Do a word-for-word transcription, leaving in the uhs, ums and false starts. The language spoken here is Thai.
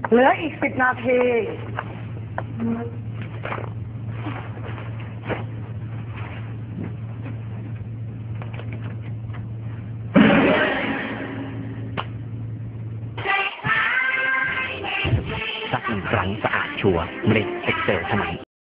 เหลืออีกสิบนาทีสักหนึ่งครั้งสะอาดชัวร์เมล็ดเอ็กเซลเท่านั้น